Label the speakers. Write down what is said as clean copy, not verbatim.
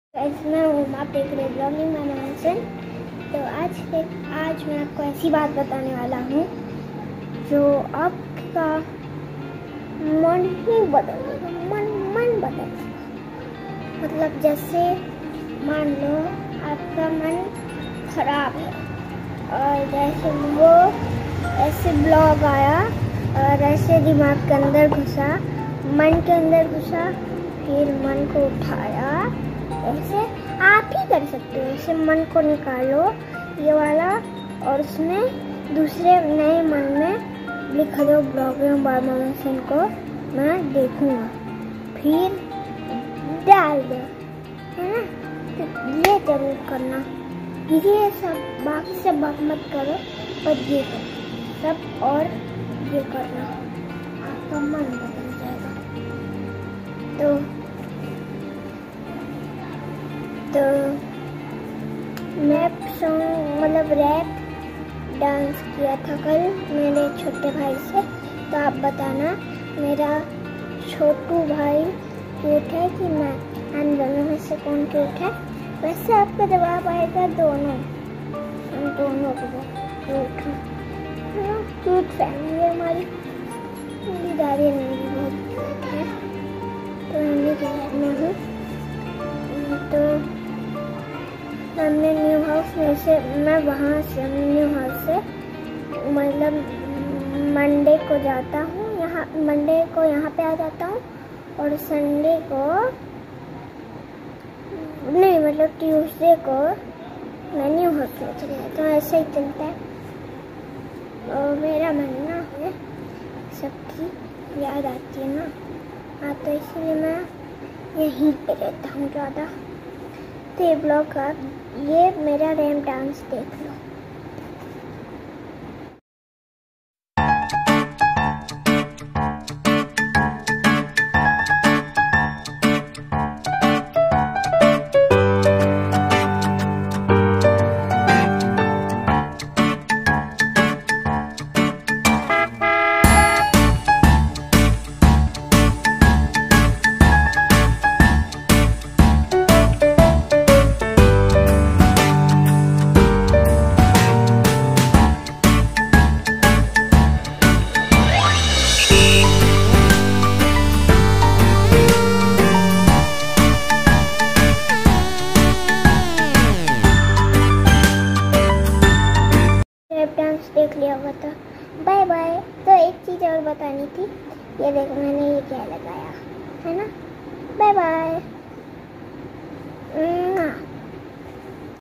Speaker 1: मैं हूँ, आप देख रहे ब्लॉगिंग मैन। तो आज मैं आपको ऐसी बात बताने वाला हूँ जो आपका मन ही बदल देगा। मन बदल देगा। मतलब जैसे मान लो आपका मन खराब है और जैसे वो ऐसे ब्लॉग आया और ऐसे दिमाग के अंदर घुसा, मन के अंदर घुसा, फिर मन को उठाया। ऐसे आप ही कर सकते हो। ऐसे मन को निकालो ये वाला और उसमें दूसरे नए मन में लिख दो ब्लॉगिंग मैन को मैं देखूंगा, फिर डाल दो, है ना। तो ये जरूर करना। ये सब बात मत करो, पर ये करो सब, और ये करना, आपका मन बदल जाएगा। तो मैं सॉन्ग मतलब रैप डांस किया था कल मेरे छोटे भाई से। तो आप बताना मेरा छोटू भाई क्यूट है कि मैं, हम दोनों में से कौन क्यूट है। वैसे आपका जवाब आएगा दोनों, हम दोनों को क्यूट है। क्यूट फैमिली है हमारी। मेरी दादी मेरी बहुत क्यूट है, तो मम्मी के घर में हूँ। तो हमने न्यू हाउस में से, मैं वहाँ से न्यू हाउस से मतलब मंडे को जाता हूँ, मंडे को यहाँ पे आ जाता हूँ और संडे को नहीं, मतलब ट्यूसडे को मैं न्यू हाउस में चले जाता हूँ। ऐसे ही चलता है। और मेरा मानना है सबकी याद आती है ना, तो इसलिए मैं यहीं पे रहता हूँ ज़्यादा। तो ये ब्लॉग का ये मेरा रैप डांस देख लो। डांस देख लिया होगा तो बाय बाय। तो एक चीज़ और बतानी थी, ये देखो मैंने ये क्या लगाया है ना। Bye bye.